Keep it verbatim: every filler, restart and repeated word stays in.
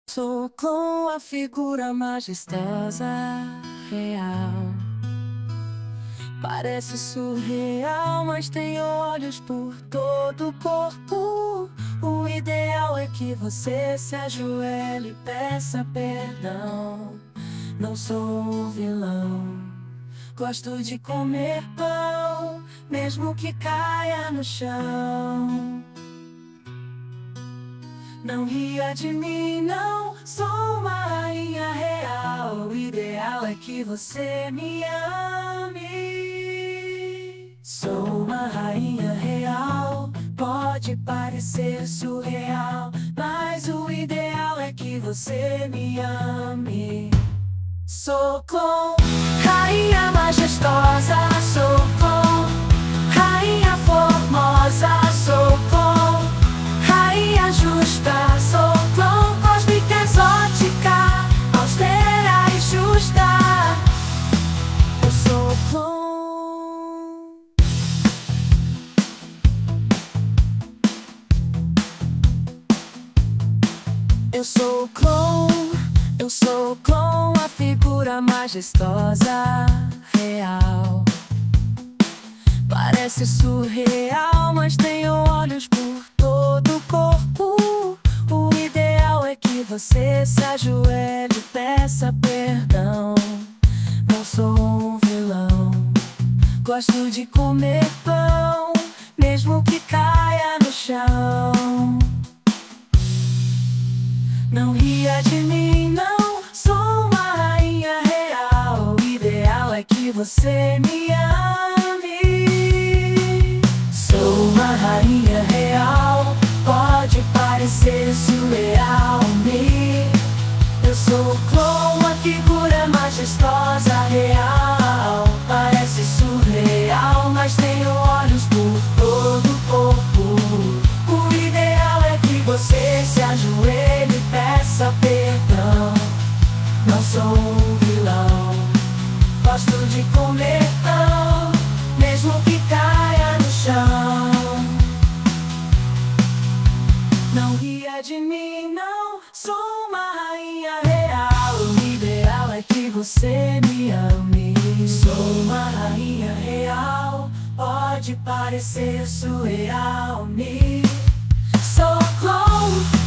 Sou com a figura majestosa, real. Parece surreal, mas tem olhos por todo o corpo. O ideal é que você se ajoelhe e peça perdão. Não sou um vilão. Gosto de comer pão, mesmo que caia no chão. Não ria de mim, não, sou uma rainha real. O ideal é que você me ame. Sou uma rainha real, pode parecer surreal, mas o ideal é que você me ame. Sou clon, rainha majestosa, sou clon, rainha formosa, sou clon, rainha justa, sou clon, cósmica, exótica, austera e justa. Eu sou clon. Eu sou clon, eu sou clon, a figura majestosa, real. Parece surreal, mas tenho olhos por todo o corpo. O ideal é que você se ajoelhe e peça perdão. Não sou um vilão. Gosto de comer pão, mesmo que caia no chão. Não ria de mim, não, sou uma rainha real. O ideal é que você me ame. Sou uma rainha real, pode parecer surreal me. Eu sou clon, uma figura majestosa, real. Parece surreal, mas tenho olhos por todo o corpo. O ideal é que você se ajoelhe e peça perdão. Não sou um vilão. Gosto de comer pão, mesmo que caia no chão. Não ria de mim, não, sou uma rainha real. O ideal é que você me ame. Sou uma rainha real, pode parecer surreal me. Sou clon.